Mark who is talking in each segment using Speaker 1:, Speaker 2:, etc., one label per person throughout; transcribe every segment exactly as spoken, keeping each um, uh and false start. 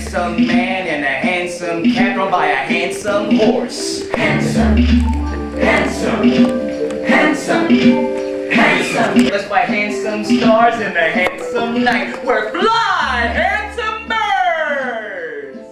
Speaker 1: handsome man in a handsome cab drawn by a handsome horse.
Speaker 2: Handsome, handsome, handsome, handsome.
Speaker 1: Blessed by handsome stars in a handsome night where fly handsome birds.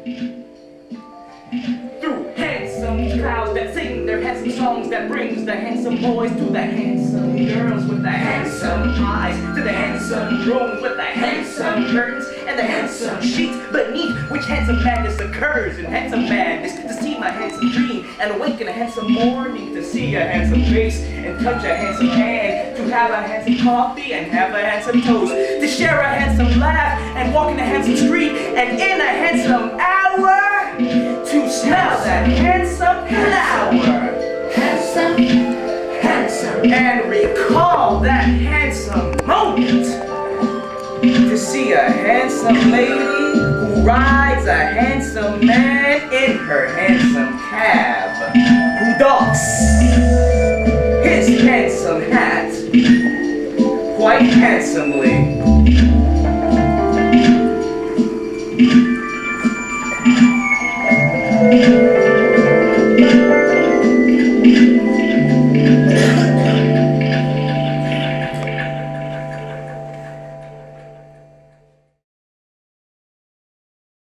Speaker 1: Through handsome clouds that sing their handsome songs that brings the handsome boys to the handsome girls with the handsome eyes, to the handsome room with the handsome curtains and the handsome sheets beneath which handsome madness occurs in handsome madness, to see my handsome dream and awaken a handsome morning, to see a handsome face and touch a handsome hand, to have a handsome coffee and have a handsome toast, to share a handsome laugh and walk in a handsome street, and in a handsome hour to smell that handsome flower.
Speaker 2: Handsome, handsome,
Speaker 1: and recall that handsome moment, to see a handsome lady who rides a handsome man in her handsome cab, who docks his handsome hat quite handsomely.